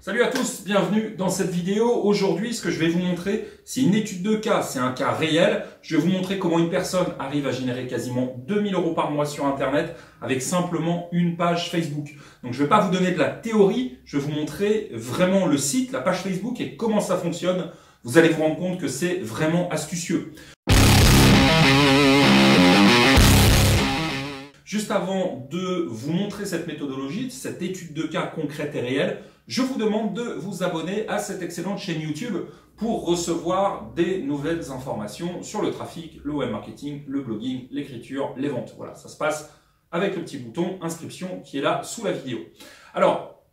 Salut à tous, bienvenue dans cette vidéo. Aujourd'hui, ce que je vais vous montrer, c'est une étude de cas, c'est un cas réel. Je vais vous montrer comment une personne arrive à générer quasiment 2000 € par mois sur Internet avec simplement une page Facebook. Donc, je ne vais pas vous donner de la théorie, je vais vous montrer vraiment le site, la page Facebook et comment ça fonctionne. Vous allez vous rendre compte que c'est vraiment astucieux. Juste avant de vous montrer cette méthodologie, cette étude de cas concrète et réelle, je vous demande de vous abonner à cette excellente chaîne YouTube pour recevoir des nouvelles informations sur le trafic, le web marketing, le blogging, l'écriture, les ventes. Voilà, ça se passe avec le petit bouton inscription qui est là sous la vidéo. Alors,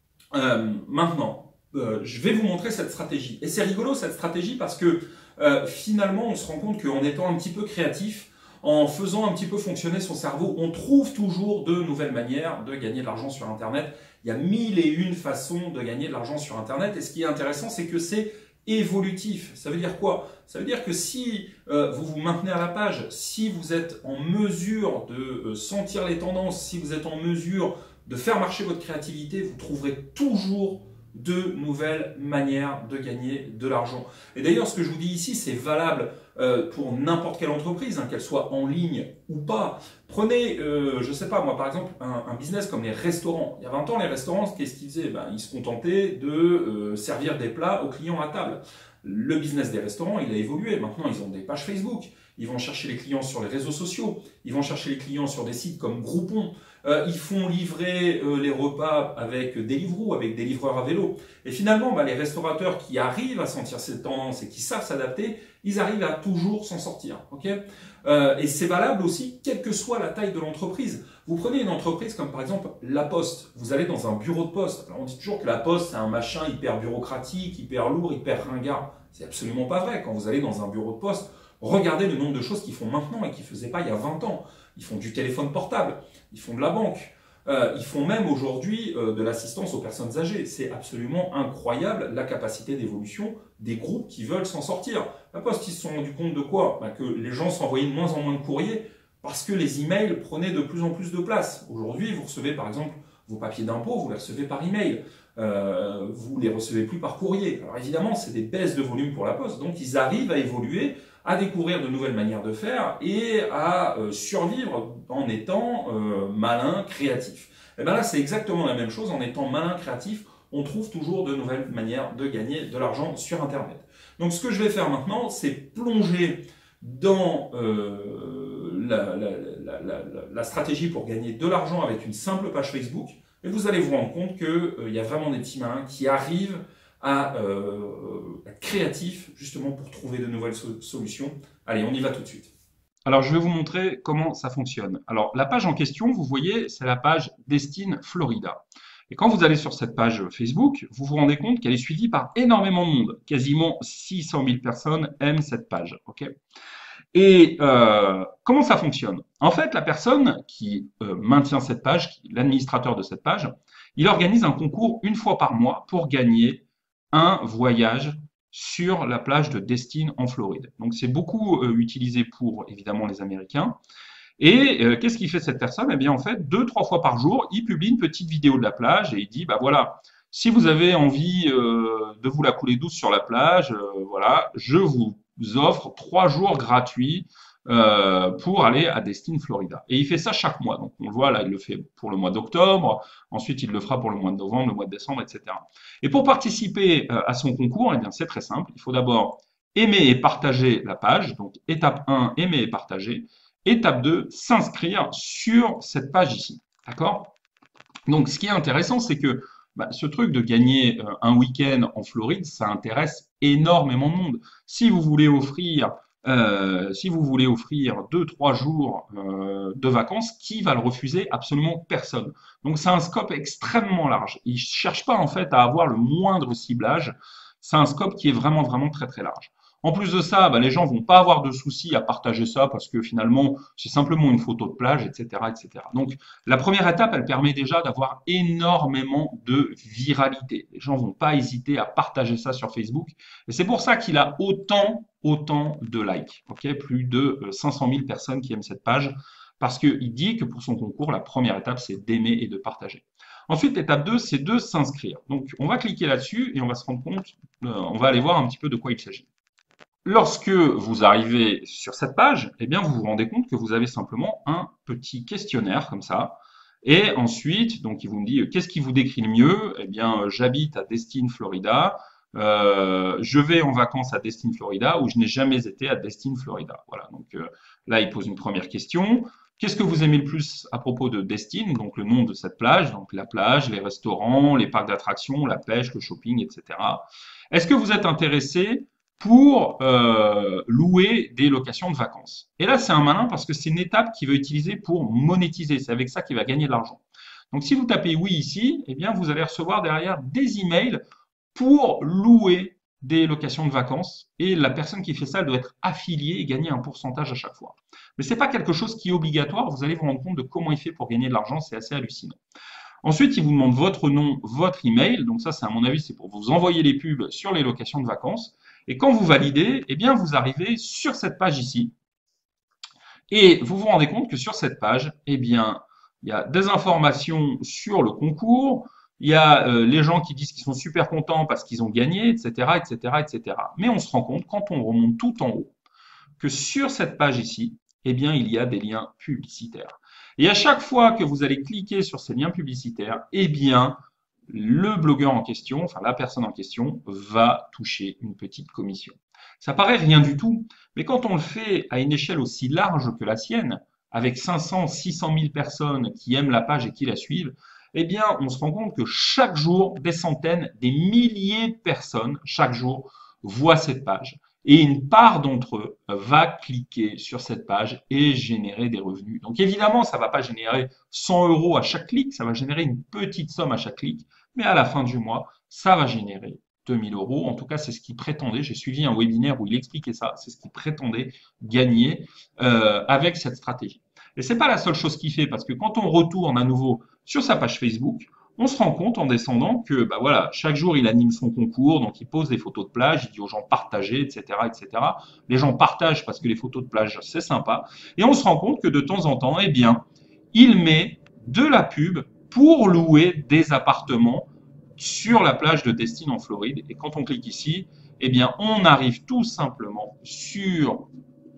maintenant, je vais vous montrer cette stratégie. Et c'est rigolo cette stratégie parce que finalement, on se rend compte qu'en étant un petit peu créatif, en faisant un petit peu fonctionner son cerveau, on trouve toujours de nouvelles manières de gagner de l'argent sur Internet. Il y a 1001 façons de gagner de l'argent sur Internet. Et ce qui est intéressant, c'est que c'est évolutif. Ça veut dire quoi? Ça veut dire que si vous vous maintenez à la page, si vous êtes en mesure de sentir les tendances, si vous êtes en mesure de faire marcher votre créativité, vous trouverez toujours de nouvelles manières de gagner de l'argent. Et d'ailleurs, ce que je vous dis ici, c'est valable pour n'importe quelle entreprise, qu'elle soit en ligne ou pas. Prenez, je sais pas moi, par exemple, un business comme les restaurants. Il y a 20 ans, les restaurants, qu'est-ce qu'ils faisaient? Ils se contentaient de servir des plats aux clients à table. Le business des restaurants, il a évolué. Maintenant, ils ont des pages Facebook. Ils vont chercher les clients sur les réseaux sociaux. Ils vont chercher les clients sur des sites comme Groupon. Ils font livrer les repas avec Deliveroo, avec des livreurs à vélo. Et finalement, les restaurateurs qui arrivent à sentir cette tendance et qui savent s'adapter, ils arrivent à toujours s'en sortir. Okay, et c'est valable aussi, quelle que soit la taille de l'entreprise. Vous prenez une entreprise comme par exemple La Poste. Vous allez dans un bureau de poste. Alors on dit toujours que La Poste, c'est un machin hyper bureaucratique, hyper lourd, hyper ringard. C'est absolument pas vrai. Quand vous allez dans un bureau de poste, regardez le nombre de choses qu'ils font maintenant et qu'ils ne faisaient pas il y a 20 ans. Ils font du téléphone portable, ils font de la banque, ils font même aujourd'hui de l'assistance aux personnes âgées. C'est absolument incroyable la capacité d'évolution des groupes qui veulent s'en sortir. La Poste, ils se sont rendus compte de quoi? Que les gens s'envoyaient de moins en moins de courriers parce que les emails prenaient de plus en plus de place. Aujourd'hui, vous recevez par exemple vos papiers d'impôt, vous les recevez par email. Vous les recevez plus par courrier. Alors évidemment, c'est des baisses de volume pour la Poste, donc ils arrivent à évoluer, à découvrir de nouvelles manières de faire et à survivre en étant malin, créatif. Et bien là, c'est exactement la même chose. En étant malin, créatif, on trouve toujours de nouvelles manières de gagner de l'argent sur Internet. Donc ce que je vais faire maintenant, c'est plonger dans la stratégie pour gagner de l'argent avec une simple page Facebook. Et vous allez vous rendre compte qu'il y a vraiment des petits malins qui arrivent à être créatifs justement pour trouver de nouvelles solutions. Allez, on y va tout de suite. Alors, je vais vous montrer comment ça fonctionne. Alors, la page en question, vous voyez, c'est la page Destin Florida. Et quand vous allez sur cette page Facebook, vous vous rendez compte qu'elle est suivie par énormément de monde. Quasiment 600 000 personnes aiment cette page. Okay, et comment ça fonctionne? En fait, la personne qui maintient cette page, l'administrateur de cette page, il organise un concours une fois par mois pour gagner un voyage sur la plage de Destin en Floride. Donc c'est beaucoup utilisé pour évidemment les Américains. Et qu'est-ce qu'il fait cette personne? Eh bien en fait, 2-3 fois par jour, il publie une petite vidéo de la plage et il dit, voilà, si vous avez envie de vous la couler douce sur la plage, voilà, je vous offre 3 jours gratuits pour aller à Destin, Florida. Et il fait ça chaque mois. Donc on le voit là, il le fait pour le mois d'octobre, ensuite il le fera pour le mois de novembre, le mois de décembre, etc. Et pour participer à son concours, eh bien c'est très simple. Il faut d'abord aimer et partager la page. Donc étape 1, aimer et partager. Étape 2, s'inscrire sur cette page ici. D'accord? Donc ce qui est intéressant, c'est que ce truc de gagner un week-end en Floride, ça intéresse énormément de monde. Si vous voulez offrir 2-3 jours de vacances, qui va le refuser? Absolument personne. Donc c'est un scope extrêmement large. Il ne cherche pas en fait à avoir le moindre ciblage. C'est un scope qui est vraiment, vraiment très, très large. En plus de ça, les gens vont pas avoir de soucis à partager ça parce que finalement, c'est simplement une photo de plage, etc., etc. Donc, la première étape, elle permet déjà d'avoir énormément de viralité. Les gens vont pas hésiter à partager ça sur Facebook. Et c'est pour ça qu'il a autant de likes. Okay, plus de 500 000 personnes qui aiment cette page parce qu'il dit que pour son concours, la première étape, c'est d'aimer et de partager. Ensuite, l'étape 2, c'est de s'inscrire. Donc, on va cliquer là-dessus et on va se rendre compte, on va aller voir un petit peu de quoi il s'agit. Lorsque vous arrivez sur cette page, eh bien, vous vous rendez compte que vous avez simplement un petit questionnaire comme ça. Et ensuite, donc, il vous me dit, qu'est-ce qui vous décrit le mieux? Eh bien, j'habite à Destin, Florida. Je vais en vacances à Destin, Florida, ou je n'ai jamais été à Destin, Florida. Voilà. Donc là, il pose une première question. Qu'est-ce que vous aimez le plus à propos de Destin? Donc le nom de cette plage, donc la plage, les restaurants, les parcs d'attractions, la pêche, le shopping, etc. Est-ce que vous êtes intéressé pour louer des locations de vacances? Et là, c'est un malin parce que c'est une étape qu'il va utiliser pour monétiser. C'est avec ça qu'il va gagner de l'argent. Donc si vous tapez oui ici, eh bien vous allez recevoir derrière des emails pour louer des locations de vacances. Et la personne qui fait ça, elle doit être affiliée et gagner un pourcentage à chaque fois. Mais ce n'est pas quelque chose qui est obligatoire. Vous allez vous rendre compte de comment il fait pour gagner de l'argent. C'est assez hallucinant. Ensuite, il vous demande votre nom, votre email. Donc ça, c'est à mon avis, c'est pour vous envoyer les pubs sur les locations de vacances. Et quand vous validez, eh bien, vous arrivez sur cette page ici. Et vous vous rendez compte que sur cette page, eh bien, il y a des informations sur le concours. Il y a les gens qui disent qu'ils sont super contents parce qu'ils ont gagné, etc., etc., etc. Mais on se rend compte, quand on remonte tout en haut, que sur cette page ici, eh bien, il y a des liens publicitaires. Et à chaque fois que vous allez cliquer sur ces liens publicitaires, eh bien, le blogueur en question, enfin la personne en question, va toucher une petite commission. Ça paraît rien du tout, mais quand on le fait à une échelle aussi large que la sienne, avec 500, 600 000 personnes qui aiment la page et qui la suivent, eh bien, on se rend compte que chaque jour, des centaines, des milliers de personnes, chaque jour, voient cette page. Et une part d'entre eux va cliquer sur cette page et générer des revenus. Donc évidemment, ça ne va pas générer 100 € à chaque clic, ça va générer une petite somme à chaque clic, mais à la fin du mois, ça va générer 2000 €. En tout cas, c'est ce qu'il prétendait. J'ai suivi un webinaire où il expliquait ça. C'est ce qu'il prétendait gagner avec cette stratégie. Et c'est pas la seule chose qu'il fait, parce que quand on retourne à nouveau sur sa page Facebook, on se rend compte en descendant que bah voilà, chaque jour il anime son concours, donc il pose des photos de plage, il dit aux gens partagez, etc., etc. Les gens partagent parce que les photos de plage c'est sympa, et on se rend compte que de temps en temps, eh bien, il met de la pub pour louer des appartements sur la plage de Destin en Floride. Et quand on clique ici, eh bien, on arrive tout simplement sur,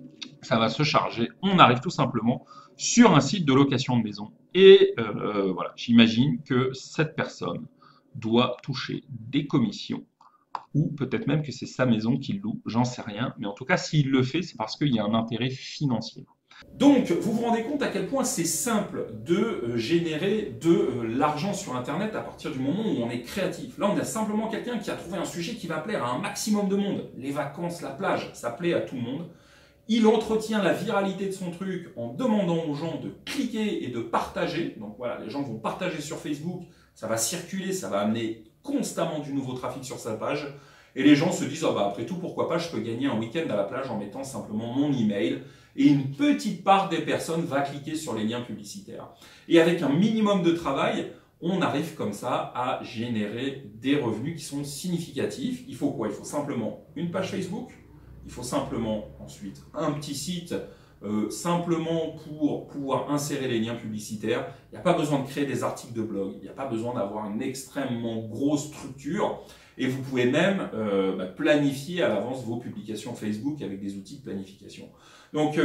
ça va se charger, on arrive tout simplement sur un site de location de maison. Et voilà, j'imagine que cette personne doit toucher des commissions, ou peut-être même que c'est sa maison qu'il loue, j'en sais rien. Mais en tout cas, s'il le fait, c'est parce qu'il y a un intérêt financier. Donc, vous vous rendez compte à quel point c'est simple de générer de l'argent sur Internet à partir du moment où on est créatif. Là, on a simplement quelqu'un qui a trouvé un sujet qui va plaire à un maximum de monde. Les vacances, la plage, ça plaît à tout le monde. Il entretient la viralité de son truc en demandant aux gens de cliquer et de partager. Donc voilà, les gens vont partager sur Facebook, ça va circuler, ça va amener constamment du nouveau trafic sur sa page. Et les gens se disent, oh bah après tout, pourquoi pas, je peux gagner un week-end à la plage en mettant simplement mon email. Et une petite part des personnes va cliquer sur les liens publicitaires. Et avec un minimum de travail, on arrive comme ça à générer des revenus qui sont significatifs. Il faut quoi? Il faut simplement une page Facebook. Il faut simplement ensuite un petit site, simplement pour pouvoir insérer les liens publicitaires. Il n'y a pas besoin de créer des articles de blog, il n'y a pas besoin d'avoir une extrêmement grosse structure. Et vous pouvez même planifier à l'avance vos publications Facebook avec des outils de planification. Donc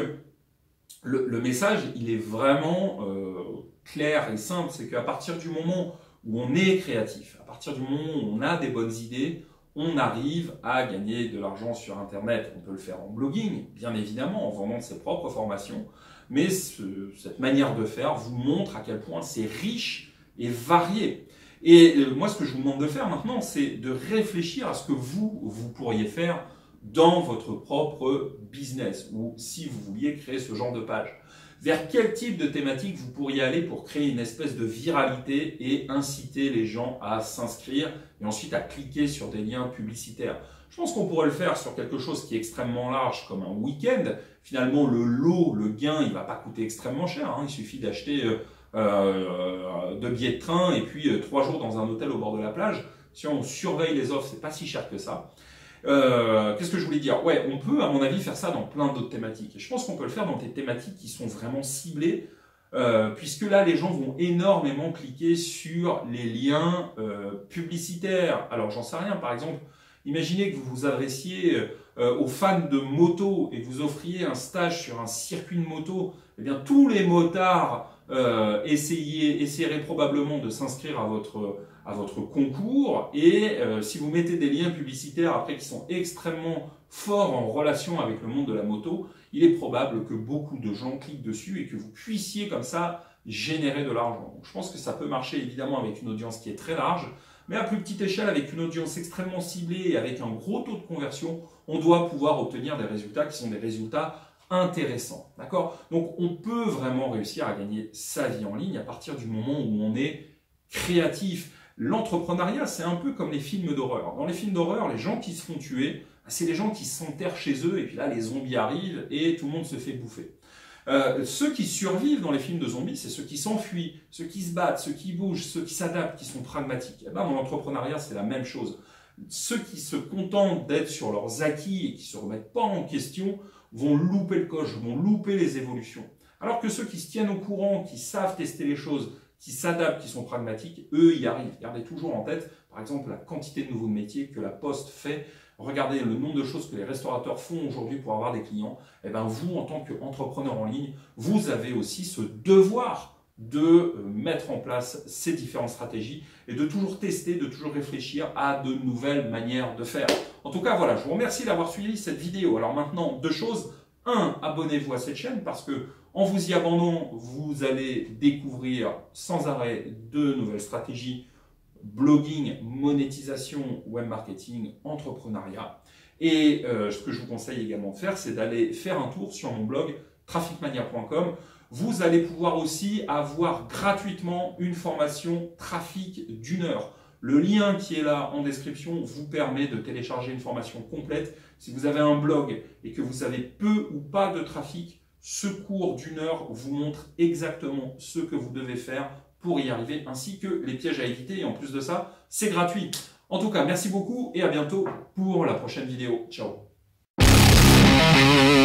le message, il est vraiment clair et simple, c'est qu'à partir du moment où on est créatif, à partir du moment où on a des bonnes idées, on arrive à gagner de l'argent sur Internet. On peut le faire en blogging, bien évidemment, en vendant ses propres formations. Mais cette manière de faire vous montre à quel point c'est riche et varié. Et moi, ce que je vous demande de faire maintenant, c'est de réfléchir à ce que vous pourriez faire dans votre propre business ou si vous vouliez créer ce genre de page. Vers quel type de thématique vous pourriez aller pour créer une espèce de viralité et inciter les gens à s'inscrire et ensuite à cliquer sur des liens publicitaires. Je pense qu'on pourrait le faire sur quelque chose qui est extrêmement large comme un week-end. Finalement, le lot, le gain, il ne va pas coûter extrêmement cher. Hein. Il suffit d'acheter 2 billets de train et puis 3 jours dans un hôtel au bord de la plage. Si on surveille les offres, c'est pas si cher que ça. Qu'est-ce que je voulais dire? Ouais, on peut, à mon avis, faire ça dans plein d'autres thématiques. Et je pense qu'on peut le faire dans des thématiques qui sont vraiment ciblées puisque là, les gens vont énormément cliquer sur les liens publicitaires. Alors, j'en sais rien, par exemple, imaginez que vous vous adressiez aux fans de moto et que vous offriez un stage sur un circuit de moto. Eh bien, tous les motards essaieraient probablement de s'inscrire à votre concours, et si vous mettez des liens publicitaires après qui sont extrêmement forts en relation avec le monde de la moto, il est probable que beaucoup de gens cliquent dessus et que vous puissiez comme ça générer de l'argent. Donc, je pense que ça peut marcher évidemment avec une audience qui est très large, mais à plus petite échelle, avec une audience extrêmement ciblée et avec un gros taux de conversion, on doit pouvoir obtenir des résultats qui sont des résultats intéressants. D'accord? Donc on peut vraiment réussir à gagner sa vie en ligne à partir du moment où on est créatif. L'entrepreneuriat, c'est un peu comme les films d'horreur. Dans les films d'horreur, les gens qui se font tuer, c'est les gens qui s'enterrent chez eux et puis là les zombies arrivent et tout le monde se fait bouffer. Ceux qui survivent dans les films de zombies, c'est ceux qui s'enfuient, ceux qui se battent, ceux qui bougent, ceux qui s'adaptent, qui sont pragmatiques. Et ben, dans l'entrepreneuriat, c'est la même chose. Ceux qui se contentent d'être sur leurs acquis et qui ne se remettent pas en question vont louper le coche, vont louper les évolutions. Alors que ceux qui se tiennent au courant, qui savent tester les choses, qui s'adaptent, qui sont pragmatiques, eux y arrivent. Gardez toujours en tête, par exemple, la quantité de nouveaux métiers que la Poste fait. Regardez le nombre de choses que les restaurateurs font aujourd'hui pour avoir des clients. Et bien vous, en tant qu'entrepreneur en ligne, vous avez aussi ce devoir de mettre en place ces différentes stratégies et de toujours tester, de toujours réfléchir à de nouvelles manières de faire. En tout cas, voilà, je vous remercie d'avoir suivi cette vidéo. Alors maintenant, deux choses. Un, abonnez-vous à cette chaîne parce que en vous y abonnant, vous allez découvrir sans arrêt de nouvelles stratégies blogging, monétisation, web marketing, entrepreneuriat. Et ce que je vous conseille également de faire, c'est d'aller faire un tour sur mon blog trafficmania.com. Vous allez pouvoir aussi avoir gratuitement une formation trafic d'1 heure. Le lien qui est là en description vous permet de télécharger une formation complète. Si vous avez un blog et que vous savez peu ou pas de trafic, ce cours d'1 heure vous montre exactement ce que vous devez faire pour y arriver, ainsi que les pièges à éviter. Et en plus de ça, c'est gratuit. En tout cas, merci beaucoup et à bientôt pour la prochaine vidéo. Ciao.